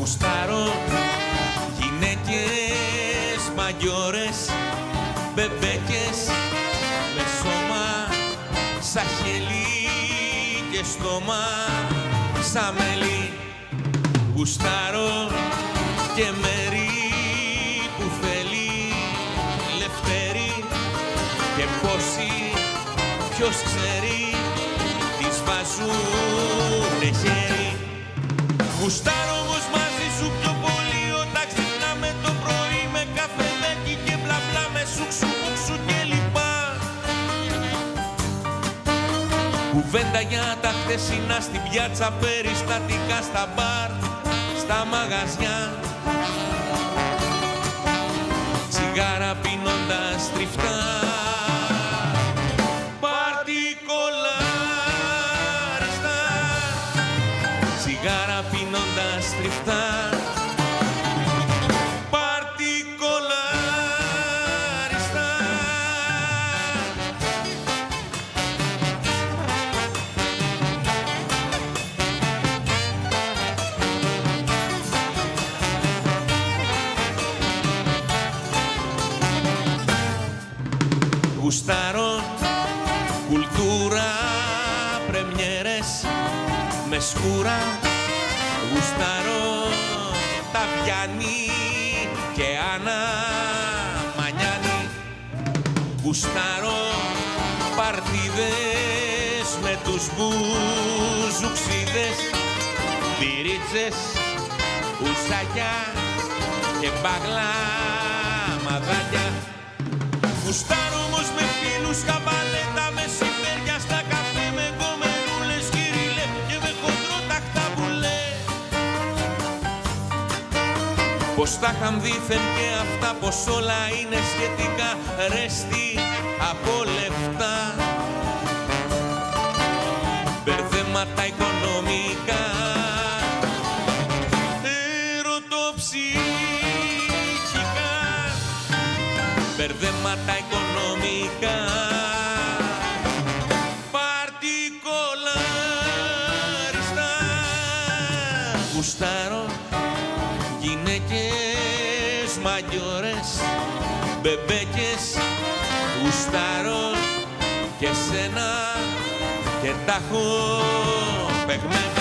Γουστάρω γυναίκες μαγιόρες, μπεμπέκες με σώμα σαν χελί και στόμα σαν μέλι. Γουστάρω και μέρη που θέλει λευτέρη και πόσοι ποιος ξέρει τις βάζουνε χέρι. Γουστάρω όμως μαζί σου πιο πολύ όταν ξυπνάμε το πρωί με καφεδάκι και μπλα μπλα με σουξου μουξου και λοιπά. Κουβέντα για τα χτεσινά στην πιάτσα, περιστατικά στα μπαρ, στα μαγαζιά. Τσιγάρα πίνοντας τριφτά, παρτικολάριστα. Τσιγάρα πίνοντας τριφτά, παρτικολάριστα. Γουστάρω κουλτούρα, πρεμιέρες με σκούρα. Γουστάρω τα Βιάννη και Άννα Μανιάνη. Γουστάρω παρτίδες με τους μπουζουξίδες, μπυρίτσες, ουσάκια και μπαγλαμαδάκια. Γουστάρω όμως με φίλους καμπαλέτα, μεσημέρια στα καφέ με γκομερούλες, κυρίλε και με χοντρό ταχταμπουλέ. Πως τα είχαν δήθεν και αυτά, πως όλα είναι σχετικά, ρέστη από λεφτά. Μπερδέματα οικονομικά, ερωτοψυχικά. Μπερδέματα οικονομικά, παρτικολάριστα. Γουστάρω γυναίκες μαγιόρες, μπεμπέκες. Γουστάρω και σένα και τα έχω παιγμένα.